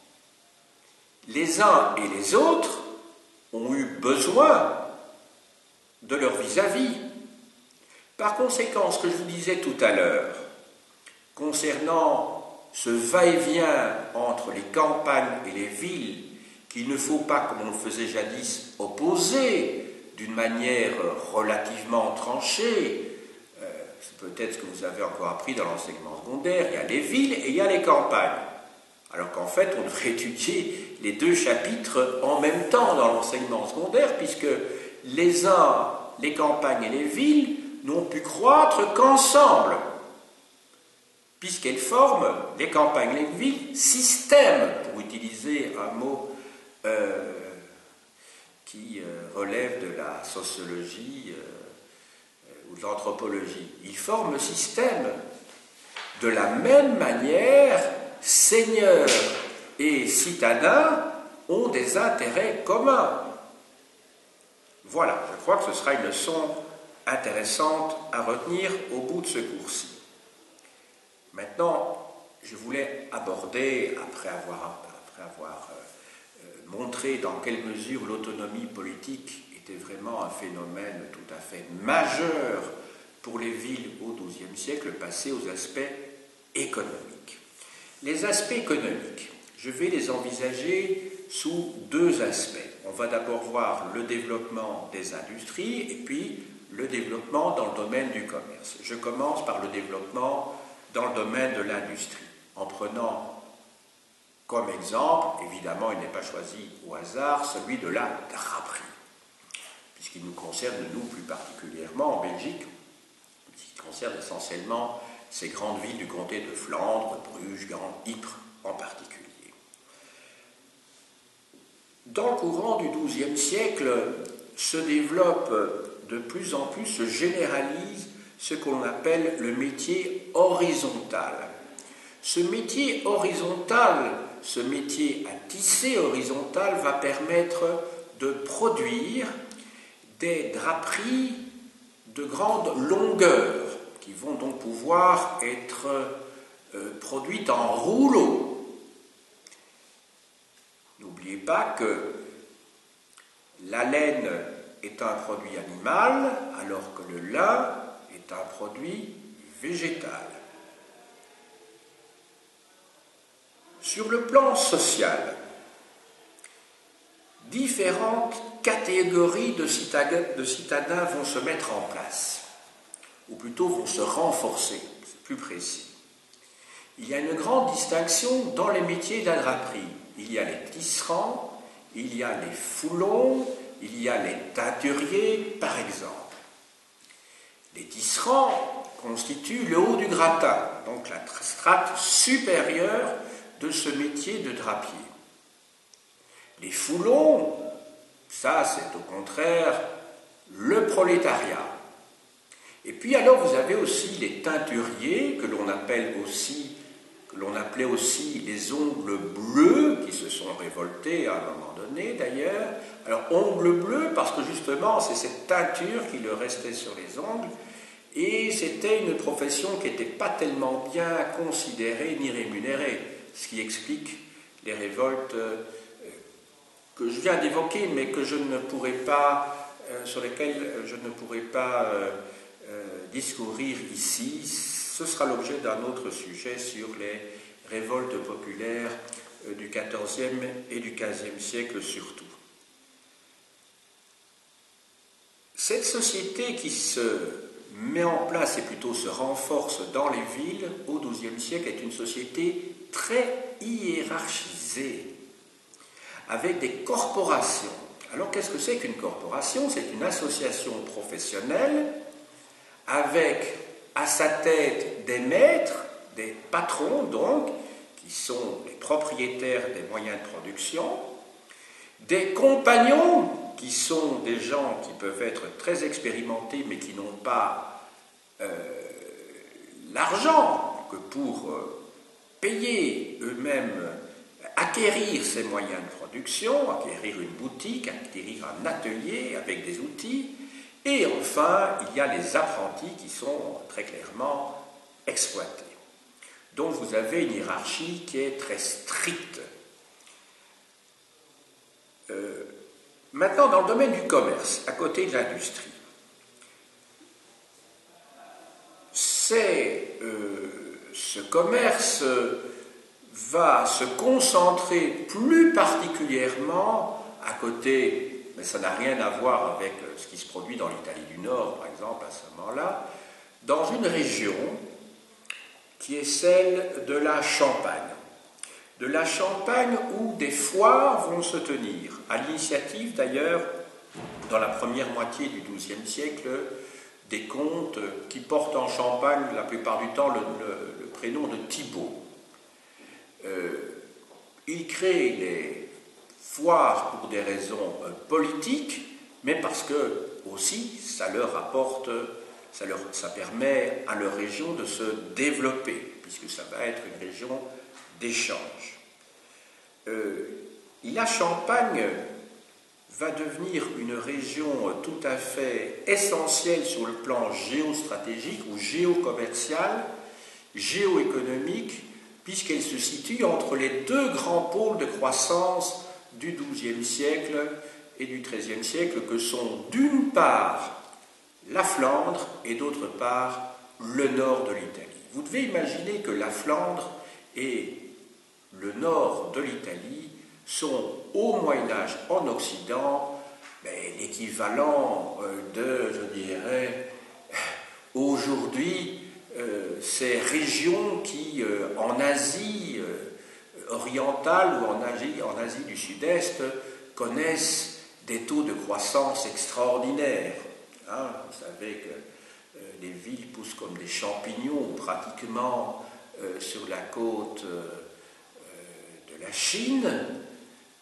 Les uns et les autres ont eu besoin de leur vis-à-vis. Par conséquent, ce que je vous disais tout à l'heure, concernant ce va-et-vient entre les campagnes et les villes, qu'il ne faut pas, comme on le faisait jadis, opposer d'une manière relativement tranchée. C'est peut-être ce que vous avez encore appris dans l'enseignement secondaire. Il y a les villes et il y a les campagnes. Alors qu'en fait, on devrait étudier les deux chapitres en même temps dans l'enseignement secondaire, puisque les campagnes et les villes, n'ont pu croître qu'ensemble, puisqu'elles forment, les campagnes et les villes, système, pour utiliser un mot qui relève de la sociologie ou de l'anthropologie. Ils forment le système. De la même manière, seigneurs et citadins ont des intérêts communs. Voilà, je crois que ce sera une leçon intéressante à retenir au bout de ce cours-ci. Maintenant, je voulais aborder, après avoir montré dans quelle mesure l'autonomie politique était vraiment un phénomène tout à fait majeur pour les villes au XIIe siècle, passer aux aspects économiques. Les aspects économiques, je vais les envisager sous deux aspects. On va d'abord voir le développement des industries et puis le développement dans le domaine du commerce. Je commence par le développement dans le domaine de l'industrie, en prenant comme exemple, évidemment il n'est pas choisi au hasard, celui de la draperie, puisqu'il nous concerne, nous plus particulièrement en Belgique, puisqu'il concerne essentiellement ces grandes villes du comté de Flandre, Bruges, Gand, Ypres en particulier. dans le courant du XIIe siècle, se développe de plus en plus, se généralise ce qu'on appelle le métier horizontal. Ce métier horizontal, ce métier à tisser horizontal va permettre de produire des draperies de grande longueur qui vont donc pouvoir être produites en rouleau. N'oubliez pas que la laine est un produit animal alors que le lin est un produit végétal. Sur le plan social, différentes catégories de citadins vont se mettre en place, ou plutôt vont se renforcer, c'est plus précis. Il y a une grande distinction dans les métiers de la draperie. Il y a les tisserands, il y a les foulons, il y a les teinturiers, par exemple. Les tisserands constituent le haut du gratin, donc la strate supérieure de ce métier de drapier. Les foulons, ça c'est au contraire le prolétariat. Et puis alors vous avez aussi les teinturiers, que l'on appelait aussi les ongles bleus, qui se sont révoltés à un moment donné d'ailleurs. Alors ongles bleus parce que justement c'est cette teinture qui leur restait sur les ongles, et c'était une profession qui n'était pas tellement bien considérée ni rémunérée, ce qui explique les révoltes que je viens d'évoquer, mais que je ne pourrais pas, sur lesquelles je ne pourrais pas discourir ici. Ce sera l'objet d'un autre sujet sur les révoltes populaires du XIVe et du XVe siècle surtout. Cette société qui se met en place et plutôt se renforce dans les villes au XIIe siècle est une société très hiérarchisée, avec des corporations. Alors qu'est-ce que c'est qu'une corporation? C'est une association professionnelle avec à sa tête des maîtres, des patrons donc, qui sont les propriétaires des moyens de production, des compagnons, qui sont des gens qui peuvent être très expérimentés mais qui n'ont pas l'argent que pour payer eux-mêmes, acquérir ces moyens de production, acquérir une boutique, acquérir un atelier avec des outils. Et enfin, il y a les apprentis qui sont très clairement exploités. Donc vous avez une hiérarchie qui est très stricte. Maintenant, dans le domaine du commerce, à côté de l'industrie, ce commerce va se concentrer plus particulièrement à côté, mais ça n'a rien à voir avec ce qui se produit dans l'Italie du Nord, par exemple, à ce moment-là, dans une région qui est celle de la Champagne. De la Champagne où des foires vont se tenir, à l'initiative d'ailleurs, dans la première moitié du XIIe siècle, des comtes qui portent en Champagne la plupart du temps le prénom de Thibaut. Ils créent les foires pour des raisons politiques, mais parce que aussi ça leur apporte, ça permet à leur région de se développer, puisque ça va être une région d'échange. La Champagne va devenir une région tout à fait essentielle sur le plan géostratégique ou géocommercial, géoéconomique, puisqu'elle se situe entre les deux grands pôles de croissance du XIIe siècle et du XIIIe siècle, que sont d'une part la Flandre et d'autre part le nord de l'Italie. Vous devez imaginer que la Flandre et le nord de l'Italie sont au Moyen-Âge en Occident l'équivalent de, je dirais, aujourd'hui, ces régions qui, en Asie orientale ou en Asie du Sud-Est, connaissent des taux de croissance extraordinaires. Hein, vous savez que les villes poussent comme des champignons pratiquement sur la côte de la Chine, la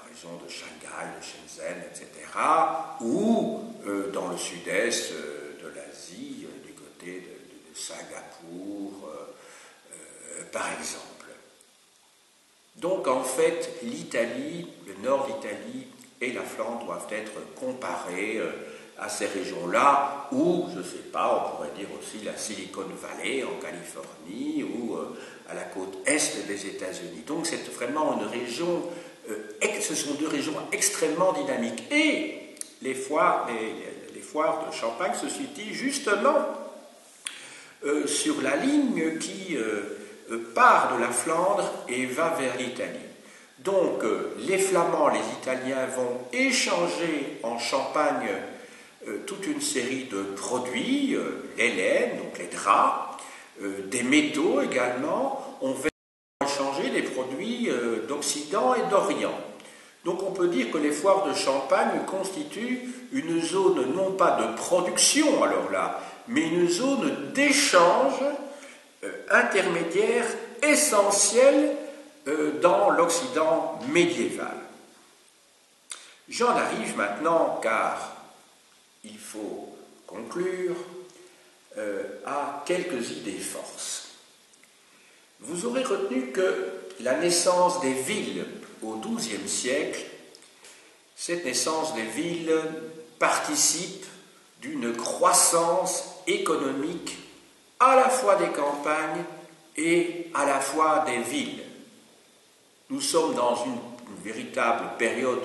région de Shanghai, de Shenzhen, etc., ou dans le sud-est de l'Asie, du côté de Singapour, par exemple. Donc en fait, l'Italie, le nord d'Italie et la Flandre doivent être comparés à ces régions-là, ou, je ne sais pas, on pourrait dire aussi la Silicon Valley en Californie, ou à la côte est des États-Unis. Donc c'est vraiment une région, ce sont deux régions extrêmement dynamiques. Et les foires de Champagne se situent justement sur la ligne qui part de la Flandre et va vers l'Italie. Donc les Flamands, les Italiens vont échanger en Champagne toute une série de produits, les laines, donc les draps, des métaux également. On va échanger des produits d'Occident et d'Orient. Donc on peut dire que les foires de Champagne constituent une zone non pas de production, alors là, mais une zone d'échange intermédiaire essentielle dans l'Occident médiéval. J'en arrive maintenant, car il faut conclure, à quelques idées forces. Vous aurez retenu que la naissance des villes au XIIe siècle, cette naissance des villes participe d'une croissance économique à la fois des campagnes et à la fois des villes. Nous sommes dans une véritable période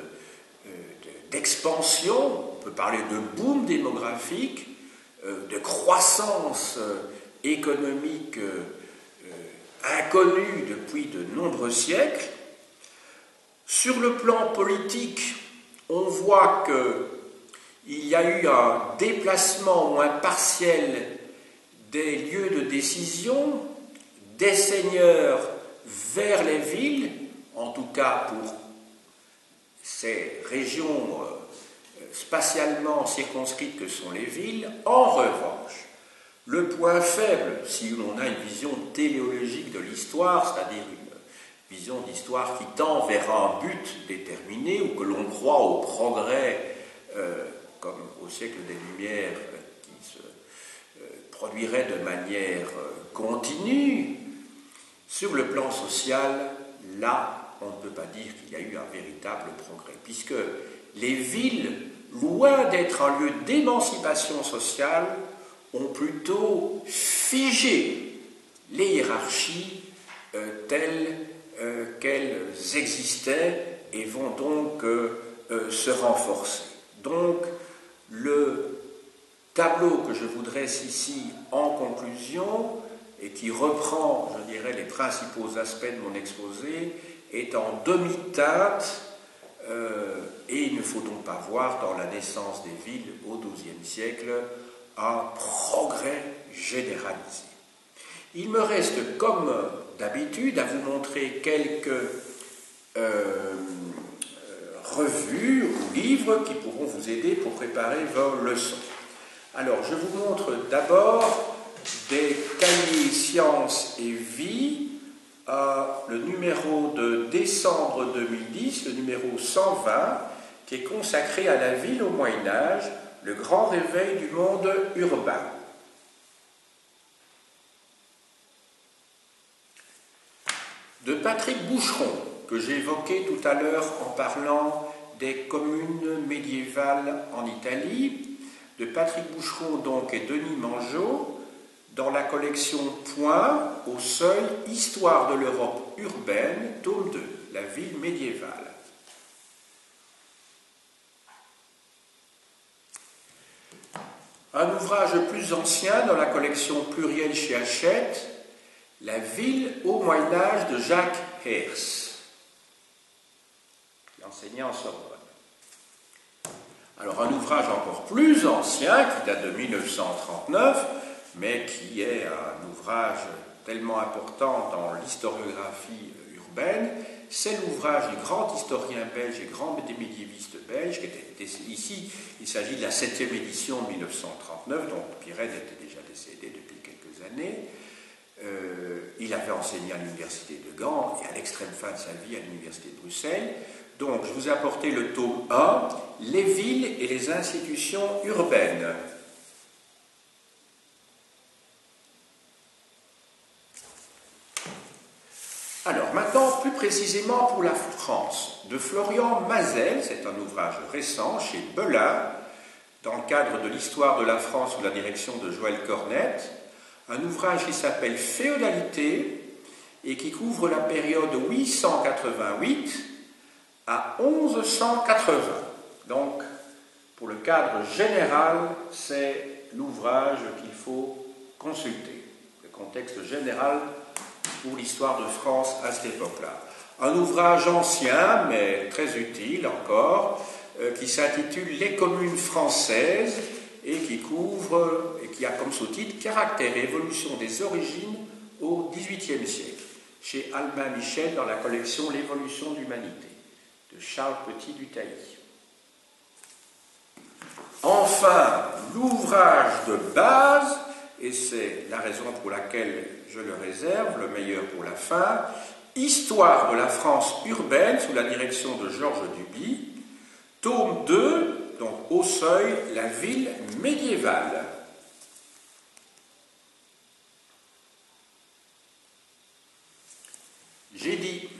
d'expansion, on peut parler de boom démographique, de croissance économique inconnue depuis de nombreux siècles. Sur le plan politique, on voit qu'il y a eu un déplacement ou un partiel des lieux de décision, des seigneurs vers les villes, en tout cas pour ces régions spatialement circonscrites que sont les villes. En revanche, le point faible, si l'on a une vision téléologique de l'histoire, c'est-à-dire une vision d'histoire qui tend vers un but déterminé, ou que l'on croit au progrès, comme au siècle des Lumières, qui se produirait de manière continue, sur le plan social, là, on ne peut pas dire qu'il y a eu un véritable progrès, puisque les villes, loin d'être un lieu d'émancipation sociale, ont plutôt figé les hiérarchies telles qu'elles existaient et vont donc se renforcer. Donc, le tableau que je vous dresse ici en conclusion, et qui reprend, je dirais, les principaux aspects de mon exposé, est en demi-teinte, et il ne faut donc pas voir dans la naissance des villes au XIIe siècle un progrès généralisé. Il me reste, comme d'habitude, à vous montrer quelques revues ou livres qui pourront vous aider pour préparer vos leçons. Alors, je vous montre d'abord des cahiers Sciences et Vie, le numéro de décembre 2010, le numéro 120, qui est consacré à la ville au Moyen-Âge, le grand réveil du monde urbain. De Patrick Boucheron, que j'ai évoqué tout à l'heure en parlant des communes médiévales en Italie, de Patrick Boucheron donc et Denis Mangeot, dans la collection Point au seuil, Histoire de l'Europe urbaine, tome 2, la ville médiévale. Un ouvrage plus ancien dans la collection plurielle chez Hachette, La ville au Moyen-Âge de Jacques Herz, qui enseignait en Sorbonne. Alors un ouvrage encore plus ancien, qui date de 1939, mais qui est un ouvrage tellement important dans l'historiographie urbaine, c'est l'ouvrage du grand historien belge et grand médiéviste belge, qui était ici, il s'agit de la 7e édition de 1939, dont Pirenne était déjà décédé depuis quelques années. Il avait enseigné à l'université de Gand et à l'extrême fin de sa vie à l'université de Bruxelles. Donc, je vous ai apporté le tome 1, les villes et les institutions urbaines. Alors, maintenant, plus précisément pour la France, de Florian Mazel, c'est un ouvrage récent chez Belin, dans le cadre de l'histoire de la France sous la direction de Joël Cornette, un ouvrage qui s'appelle Féodalité et qui couvre la période 888 à 1180. Donc, pour le cadre général, c'est l'ouvrage qu'il faut consulter, le contexte général pour l'histoire de France à cette époque-là. Un ouvrage ancien, mais très utile encore, qui s'intitule « Les communes françaises » et qui couvre, et qui a comme sous-titre « Caractère et évolution des origines au XVIIIe siècle » chez Albin Michel dans la collection « L'évolution de l'humanité » de Charles Petit du Tailly. Enfin, l'ouvrage de base, et c'est la raison pour laquelle je le réserve, le meilleur pour la fin, Histoire de la France urbaine sous la direction de Georges Duby, tome 2, donc au seuil, la ville médiévale. J'ai dit